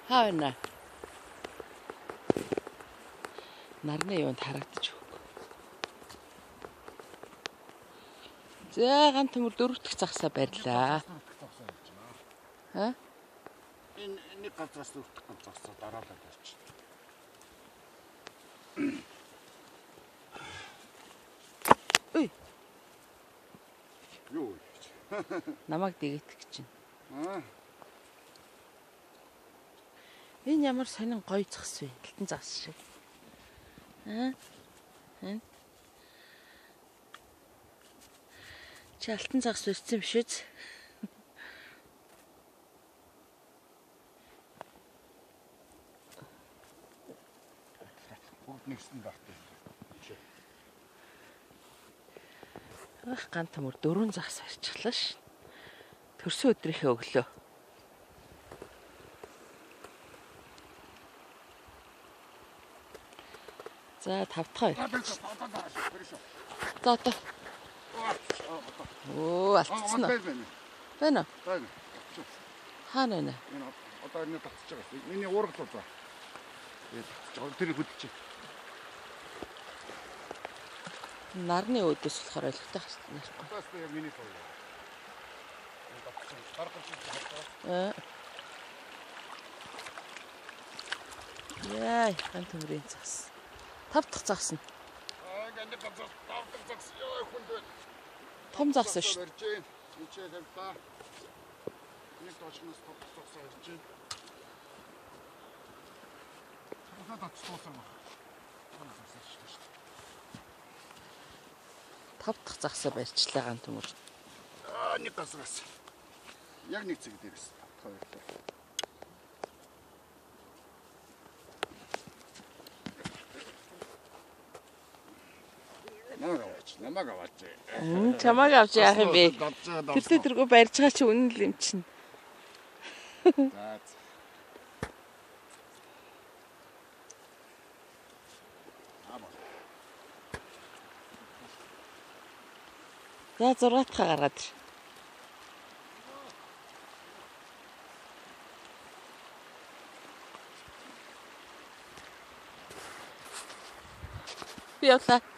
Хаана. Нарны юунд харагдчих үгүй. За ган төмөр 4 дахь загсаа барьлаа. Ха? Энэ газраас 4 дахь загсаа дараалал барьчих. Ой. Юу. Намайг дэгэтгэж чинь. Аа. Энэ ямар сонин гоё загс вэ? Алтан загс шиг. Аа. Чи алтан загс үссэн биш үү? Бүгд нэгсэн багтай. Ах ган төмөр 4 загс арчлаа ш. Төрсөн өдрийнхээ өглөө. За 5 дахь хоёр. За одоо. Оо алдчихсан уу? Байна уу? Байна. Хаана байна? Энэ одоо энэ татчих байгаа. Миний уургал уу. Тэр хөдөлчих. Нарны өөдөөс болохоор ойлгохтой хаалт. Бас яг миний сууя. Яа, ган төмрийн загс. 5 дахь загс нь. Гэнэ газар 5 дахь загс ёо хүнд байна. Том загс шүү. Чичээ тавьтаа. Нэг точноос 5 дахь загс барьж байна. Ухаад очсон баг. 5 дахь загсаа барьчлаа ган төмөр. Нэг газраас. Яг нэг цэг дээрээс. Намаг аваач. Чамааг авч яах юм бэ? Тэр тэргүй барьж байгаа чи үнэн л юм чинь. За. За 6 дахь гаргаад ир. Би явлаа.